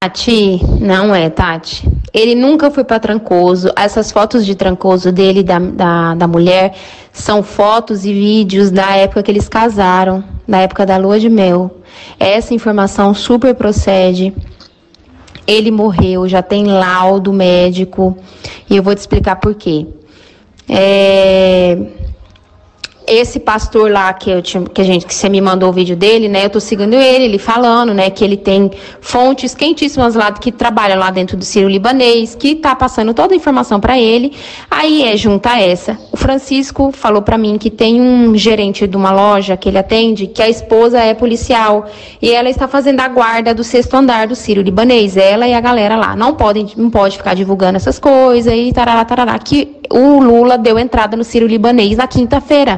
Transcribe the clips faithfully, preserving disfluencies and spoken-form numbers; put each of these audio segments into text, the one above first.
Tati, não é, Tati. Ele nunca foi para Trancoso. Essas fotos de Trancoso dele e da, da, da mulher são fotos e vídeos da época que eles casaram, da época da lua de mel. Essa informação super procede. Ele morreu, já tem laudo médico e eu vou te explicar por quê. É... Esse pastor lá que, eu tinha, que a gente que você me mandou o vídeo dele, né? Eu tô seguindo ele, ele falando, né? Que ele tem fontes quentíssimas lá que trabalham lá dentro do Sírio-Libanês, que tá passando toda a informação para ele. Aí é junta essa. O Francisco falou para mim que tem um gerente de uma loja que ele atende, que a esposa é policial e ela está fazendo a guarda do sexto andar do Sírio-Libanês. Ela e a galera lá não podem, não pode ficar divulgando essas coisas e tarará, tarará. Que o Lula deu entrada no Sírio-Libanês na quinta-feira.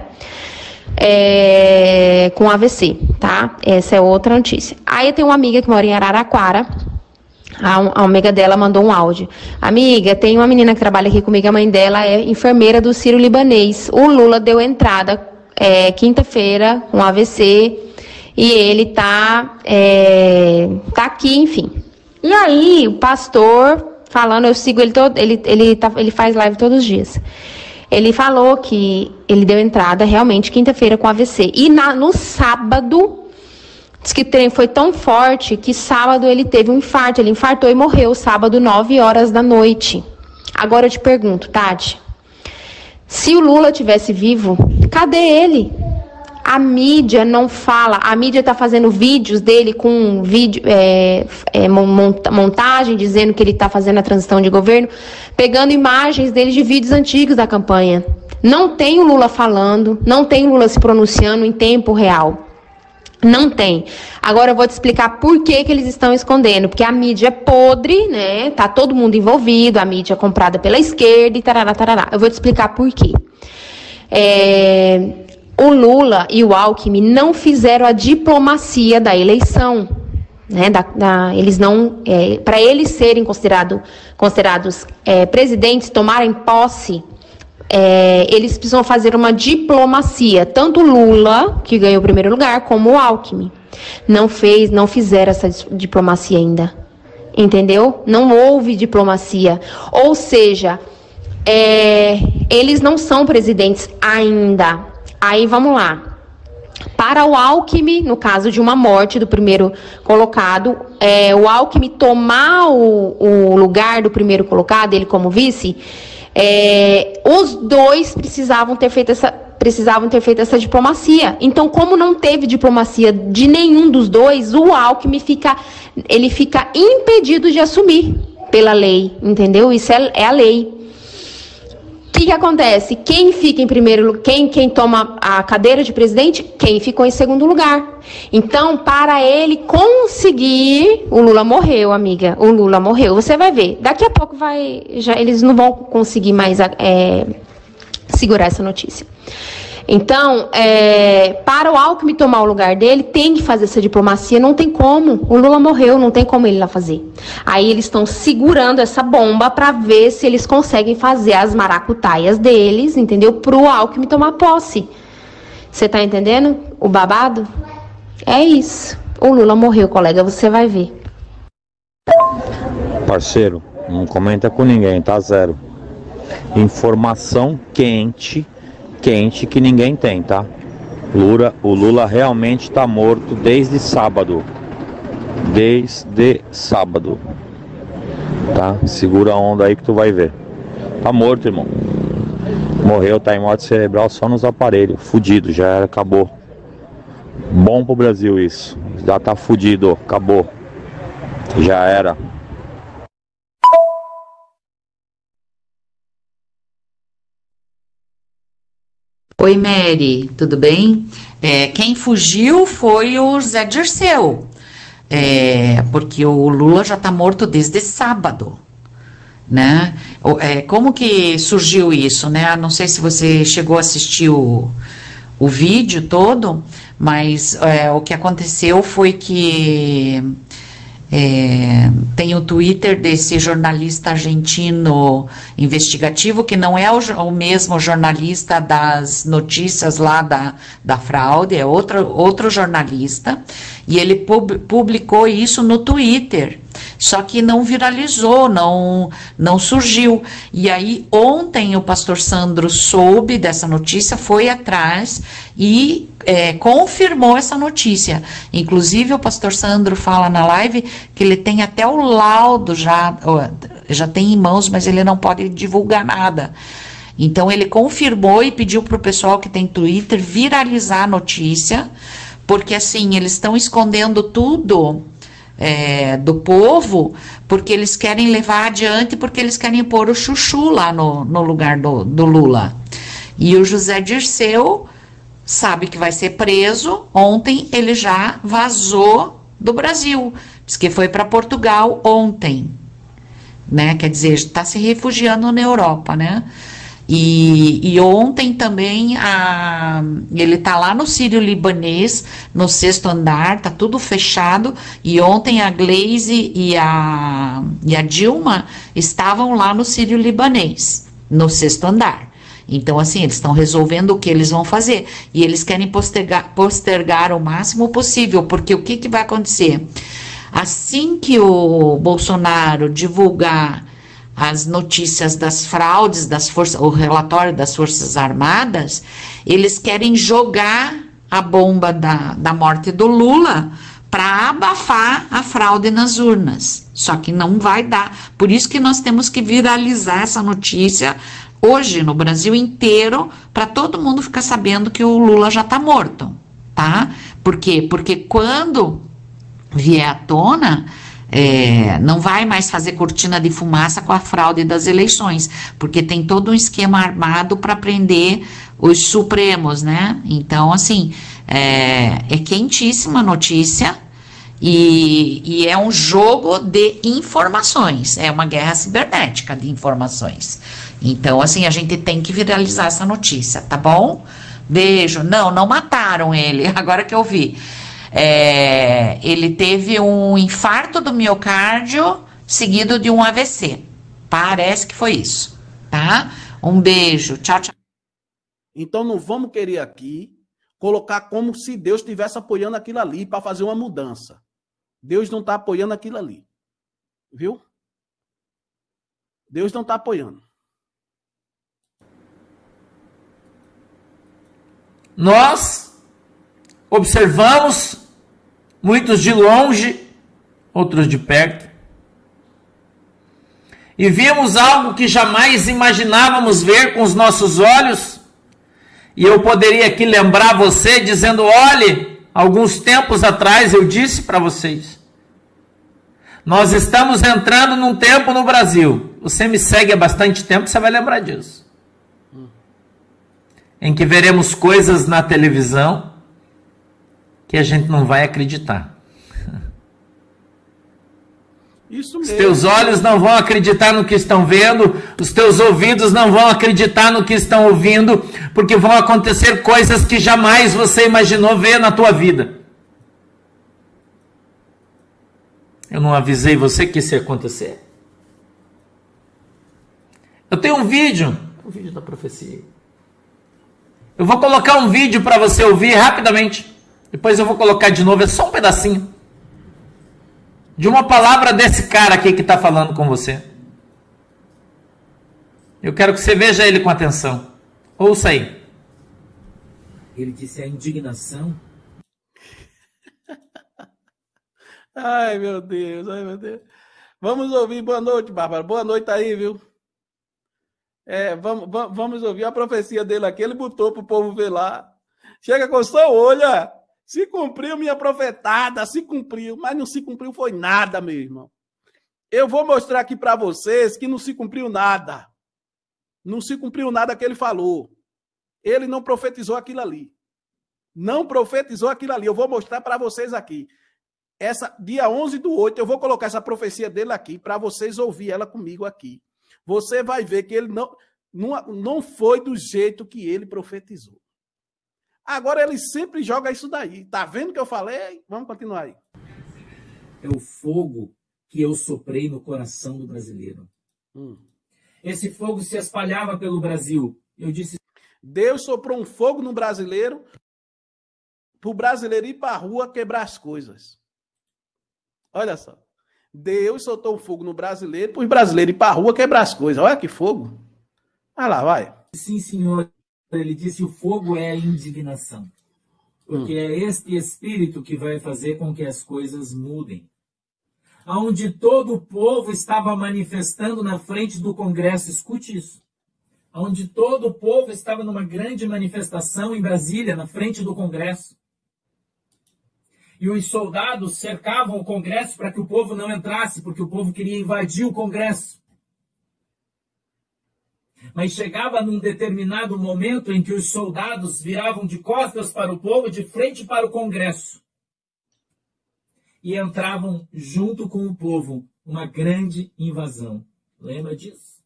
É, com A V C, tá? Essa é outra notícia. Aí tem uma amiga que mora em Araraquara. A, a amiga dela mandou um áudio. Amiga, tem uma menina que trabalha aqui comigo, a mãe dela é enfermeira do Sírio-Libanês. O Lula deu entrada é, quinta-feira com A V C e ele tá, é, tá aqui, enfim. E aí, o pastor falando, eu sigo ele todo, ele, ele, tá, ele faz live todos os dias. Ele falou que ele deu entrada realmente quinta-feira com A V C. E na, no sábado, diz que o trem foi tão forte que sábado ele teve um infarto. Ele infartou e morreu sábado, nove horas da noite. Agora eu te pergunto, Tati, se o Lula tivesse vivo, cadê ele? A mídia não fala. A mídia está fazendo vídeos dele com vídeo, é, é, montagem, dizendo que ele está fazendo a transição de governo, pegando imagens dele de vídeos antigos da campanha. Não tem o Lula falando, não tem o Lula se pronunciando em tempo real. Não tem. Agora eu vou te explicar por que que eles estão escondendo. Porque a mídia é podre, né? Tá todo mundo envolvido, a mídia é comprada pela esquerda e tarará, tarará. Eu vou te explicar por quê. É... O Lula e o Alckmin não fizeram a diplomacia da eleição, né? Da, da, eles não, é, para eles serem considerado, considerados é, presidentes, tomarem posse, é, eles precisam fazer uma diplomacia. Tanto o Lula, que ganhou o primeiro lugar, como o Alckmin. Não fez, não fizeram essa diplomacia ainda, entendeu? Não houve diplomacia. Ou seja, é, eles não são presidentes ainda. Aí vamos lá. Para o Alckmin, no caso de uma morte do primeiro colocado, é, o Alckmin tomar o, o lugar do primeiro colocado, ele como vice, é, os dois precisavam ter feito essa, precisavam ter feito essa diplomacia. Então, como não teve diplomacia de nenhum dos dois, o Alckmin fica, ele fica impedido de assumir pela lei, entendeu? Isso é, é a lei. O que, que acontece? Quem fica em primeiro, quem, quem toma a cadeira de presidente, quem ficou em segundo lugar. Então, para ele conseguir, o Lula morreu, amiga. O Lula morreu. Você vai ver. Daqui a pouco vai, já eles não vão conseguir mais é, segurar essa notícia. Então, é, para o Alckmin tomar o lugar dele, tem que fazer essa diplomacia, não tem como. O Lula morreu, não tem como ele lá fazer. Aí eles estão segurando essa bomba para ver se eles conseguem fazer as maracutaias deles, entendeu? Para o Alckmin tomar posse. Você tá entendendo o babado? É isso. O Lula morreu, colega, você vai ver. Parceiro, não comenta com ninguém, tá zero. Informação quente. Quente que ninguém tem, tá? Lula, o Lula realmente tá morto desde sábado. Desde sábado. Tá? Segura a onda aí que tu vai ver. Tá morto, irmão. Morreu, tá em morte cerebral só nos aparelhos. Fudido, já era, acabou. Bom pro Brasil isso. Já tá fudido, acabou. Já era. Oi, Mary, tudo bem? É, quem fugiu foi o Zé Dirceu, é, porque o Lula já está morto desde sábado, né? O, é, como que surgiu isso, né? Não sei se você chegou a assistir o, o vídeo todo, mas é, o que aconteceu foi que É, tem o Twitter desse jornalista argentino investigativo, que não é o, o mesmo jornalista das notícias lá da, da fraude, é outro, outro jornalista, e ele pub, publicou isso no Twitter, só que não viralizou, não, não surgiu. E aí ontem o pastor Sandro soube dessa notícia, foi atrás e é, confirmou essa notícia. Inclusive o pastor Sandro fala na live que ele tem até o laudo já, já tem em mãos, mas ele não pode divulgar nada. Então ele confirmou e pediu para o pessoal que tem Twitter viralizar a notícia, porque assim, eles estão escondendo tudo é, do povo, porque eles querem levar adiante, porque eles querem pôr o chuchu lá no, no lugar do, do Lula. E o José Dirceu sabe que vai ser preso. Ontem ele já vazou do Brasil, diz que foi para Portugal ontem, né? Quer dizer, está se refugiando na Europa, né? E, e ontem também a, ele está lá no Sírio-Libanês, no sexto andar, tá tudo fechado. E ontem a Gleisi e a, e a Dilma estavam lá no Sírio-Libanês, no sexto andar. Então, assim, eles estão resolvendo o que eles vão fazer. E eles querem postergar, postergar o máximo possível, porque o que, que vai acontecer? Assim que o Bolsonaro divulgar as notícias das fraudes, das forças, o relatório das Forças Armadas, eles querem jogar a bomba da, da morte do Lula para abafar a fraude nas urnas. Só que não vai dar. Por isso que nós temos que viralizar essa notícia hoje no Brasil inteiro, para todo mundo ficar sabendo que o Lula já está morto, tá? Por quê? Porque quando vier à tona, é, não vai mais fazer cortina de fumaça com a fraude das eleições, porque tem todo um esquema armado para prender os Supremos, né? Então, assim, é, é quentíssima a notícia e, e é um jogo de informações, é uma guerra cibernética de informações. Então, assim, a gente tem que viralizar essa notícia, tá bom? Beijo. Não, não mataram ele, agora que eu vi. É, ele teve um infarto do miocárdio seguido de um A V C. Parece que foi isso, tá? Um beijo. Tchau, tchau. Então não vamos querer aqui colocar como se Deus estivesse apoiando aquilo ali para fazer uma mudança. Deus não está apoiando aquilo ali. Viu? Deus não está apoiando. Nós observamos, muitos de longe, outros de perto, e vimos algo que jamais imaginávamos ver com os nossos olhos. E eu poderia aqui lembrar você dizendo, olhe, alguns tempos atrás eu disse para vocês, nós estamos entrando num tempo no Brasil, você me segue há bastante tempo, você vai lembrar disso, em que veremos coisas na televisão que a gente não vai acreditar. Isso mesmo. Os teus olhos não vão acreditar no que estão vendo, os teus ouvidos não vão acreditar no que estão ouvindo, porque vão acontecer coisas que jamais você imaginou ver na tua vida. Eu não avisei você que isso ia acontecer? Eu tenho um vídeo, um vídeo da profecia. Eu vou colocar um vídeo para você ouvir rapidamente. Depois eu vou colocar de novo, é só um pedacinho de uma palavra desse cara aqui que está falando com você. Eu quero que você veja ele com atenção. Ouça aí. Ele disse a indignação. Ai, meu Deus, ai, meu Deus. Vamos ouvir. Boa noite, Bárbara. Boa noite aí, viu? É, vamos, vamos ouvir a profecia dele aqui. Ele botou para o povo ver lá. Chega com o seu olho, ó. Se cumpriu minha profetada, se cumpriu. Mas não se cumpriu foi nada, meu irmão. Eu vou mostrar aqui para vocês que não se cumpriu nada. Não se cumpriu nada que ele falou. Ele não profetizou aquilo ali. Não profetizou aquilo ali. Eu vou mostrar para vocês aqui. Essa, dia onze do oito, eu vou colocar essa profecia dele aqui para vocês ouvir ela comigo aqui. Você vai ver que ele não, não, não foi do jeito que ele profetizou. Agora ele sempre joga isso daí. Tá vendo o que eu falei? Vamos continuar aí. é o fogo que eu soprei no coração do brasileiro. Hum. Esse fogo se espalhava pelo Brasil. Eu disse... Deus soprou um fogo no brasileiro, para o brasileiro ir para a rua quebrar as coisas. Olha só. Deus soltou um fogo no brasileiro, para os brasileiros ir para a rua quebrar as coisas. Olha que fogo. Vai lá, vai. Sim, senhor. Ele disse, o fogo é a indignação. Porque hum. é este espírito que vai fazer com que as coisas mudem. Onde todo o povo estava manifestando na frente do Congresso, escute isso. Onde todo o povo estava numa grande manifestação em Brasília, na frente do Congresso. E os soldados cercavam o Congresso para que o povo não entrasse, porque o povo queria invadir o Congresso. Mas chegava num determinado momento em que os soldados viravam de costas para o povo, de frente para o Congresso. E entravam junto com o povo, uma grande invasão. Lembra disso?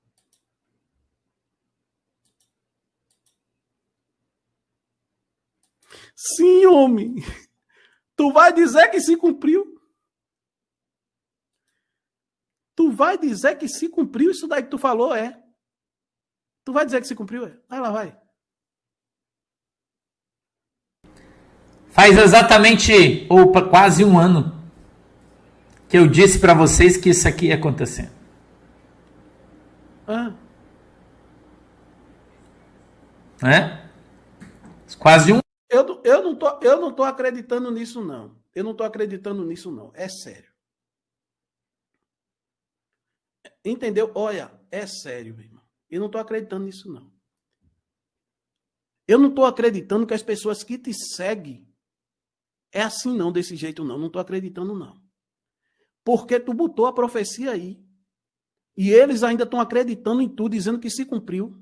Sim, homem. Tu vai dizer que se cumpriu? Tu vai dizer que se cumpriu isso daí que tu falou, é? Tu vai dizer que se cumpriu, é? Vai lá, vai. Faz exatamente, ou quase um ano, que eu disse para vocês que isso aqui ia acontecer. Ah. É? Quase um Eu, eu, não tô, eu não tô acreditando nisso, não. Eu não tô acreditando nisso, não. É sério. Entendeu? Olha, é sério, meu irmão. Eu não tô acreditando nisso, não. Eu não tô acreditando que as pessoas que te seguem é assim, não, desse jeito, não. Não tô acreditando, não. Porque tu botou a profecia aí. E eles ainda estão acreditando em tudo, dizendo que se cumpriu.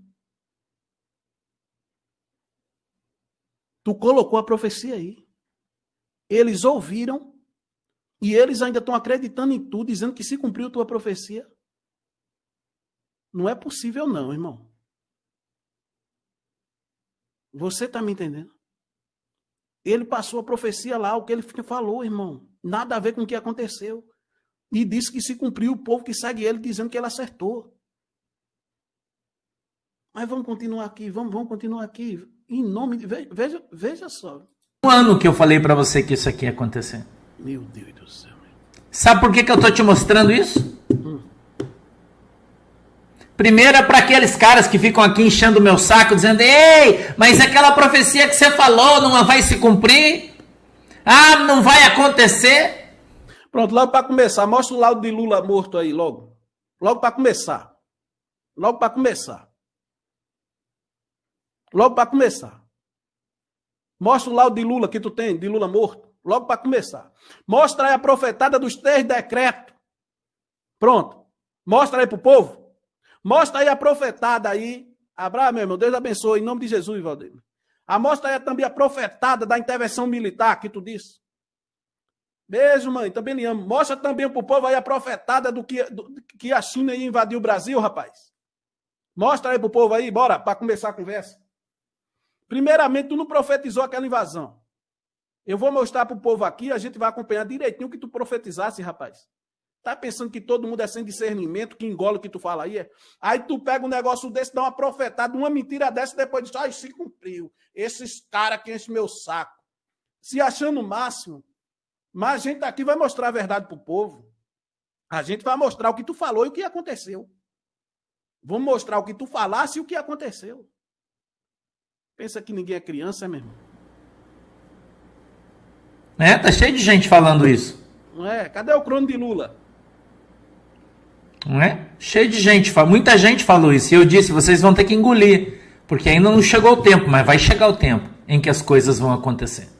Tu colocou a profecia aí. Eles ouviram e eles ainda estão acreditando em tudo, dizendo que se cumpriu tua profecia. Não é possível não, irmão. Você está me entendendo? Ele passou a profecia lá, o que ele falou, irmão. Nada a ver com o que aconteceu. E disse que se cumpriu, o povo que segue ele, dizendo que ele acertou. Mas vamos continuar aqui, vamos, vamos continuar aqui. Em nome de... Veja, veja só. Um ano que eu falei para você que isso aqui ia acontecer. Meu Deus do céu. Sabe por que, que eu tô te mostrando isso? Hum. Primeiro é para aqueles caras que ficam aqui enchendo o meu saco, dizendo, ei, mas aquela profecia que você falou não vai se cumprir? Ah, não vai acontecer? Pronto, logo para começar, mostra o laudo de Lula morto aí, logo. Logo para começar. Logo para começar. Logo para começar. Mostra o laudo de Lula que tu tem, de Lula morto. Logo para começar. Mostra aí a profetada dos três decretos. Pronto. Mostra aí pro povo. Mostra aí a profetada aí. Abraão, meu irmão, Deus abençoe, em nome de Jesus, Valdir. Ah, mostra aí também a profetada da intervenção militar que tu disse. Beijo, mãe, também lhe amo. Mostra também pro povo aí a profetada do que, do, que a China ia invadir o Brasil, rapaz. Mostra aí pro povo aí, bora, para começar a conversa. Primeiramente, tu não profetizou aquela invasão. Eu vou mostrar pro povo aqui, a gente vai acompanhar direitinho o que tu profetizasse, rapaz. Tá pensando que todo mundo é sem discernimento, que engole o que tu fala aí? É? Aí tu pega um negócio desse, dá uma profetada, uma mentira dessa, e depois diz, ai, se cumpriu. Esses caras que enchem meu saco. Se achando o máximo. Mas a gente aqui vai mostrar a verdade pro povo. A gente vai mostrar o que tu falou e o que aconteceu. Vamos mostrar o que tu falasse e o que aconteceu. Pensa que ninguém é criança, é mesmo? É, tá cheio de gente falando isso. Não é? Cadê o crono de Lula? Não é? Cheio de gente, muita gente falou isso. E eu disse, vocês vão ter que engolir, porque ainda não chegou o tempo, mas vai chegar o tempo em que as coisas vão acontecer.